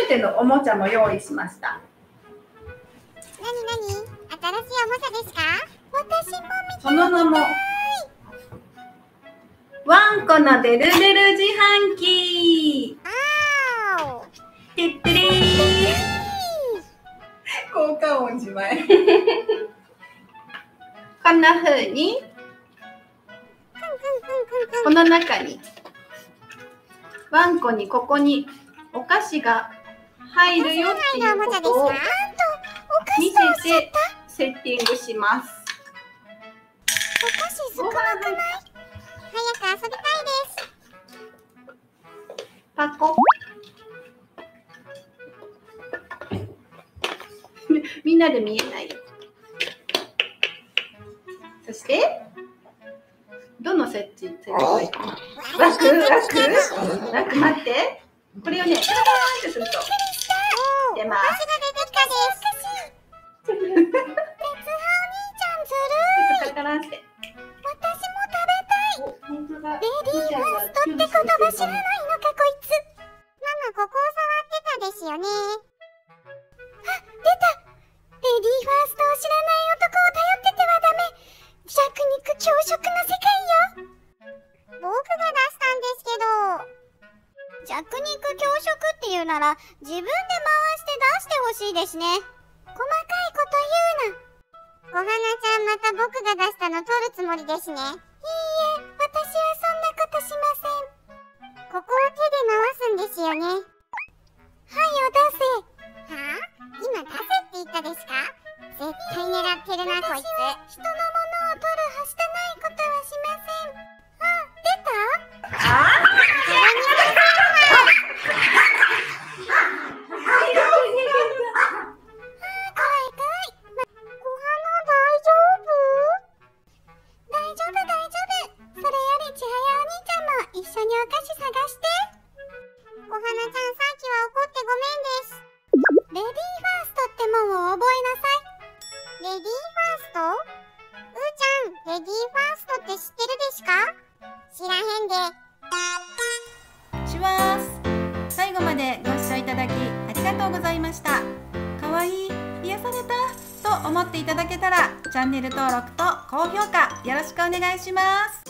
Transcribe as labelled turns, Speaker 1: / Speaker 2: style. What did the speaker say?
Speaker 1: めてのおもちゃも用意しました。
Speaker 2: なに新しいおもちゃですか？私も見
Speaker 1: その名もワンコのデルデル自販機。てってれー。効果音自前。こんな風にこの中にワンコにここにお菓子が入るよっていうことを見せてセッティングします。
Speaker 2: お菓子少なくない？早く遊びたいです。
Speaker 1: パコ。みんなで見えないよ。そしてどの設置枠待って。これをね、パーンってすると出ます。
Speaker 2: お菓子が出てきたです。鉄派お兄ちゃんずるい。
Speaker 1: カランして。
Speaker 2: 私も食べたい。レディーファーストって言葉知らないのかこいつ。ママここを触ってたですよね。あ、出た。レディーファーストを知らない男を頼っててはダメ。弱肉強食な世界よ。僕が出したんですけど。弱肉強食っていうなら自分で回して出してほしいですね。細かいこと言うな。お花ちゃんまた僕が出したの取るつもりですね。いいえ、私はそんなことしません。ここを手で回すんですよね。はいを出せ。はあ？今出せって言ったですか？絶対狙ってるなこいつ。人のものを取るはしたないことはしません。あ、出た？一緒にお菓子探して。お花ちゃんさっきは怒ってごめんです。レディーファーストってもんを覚えなさい。レディーファースト？うーちゃん、レディーファーストって知ってるですか？知らへんで。
Speaker 1: します。最後までご視聴いただきありがとうございました。かわいい、癒されたと思っていただけたらチャンネル登録と高評価よろしくお願いします。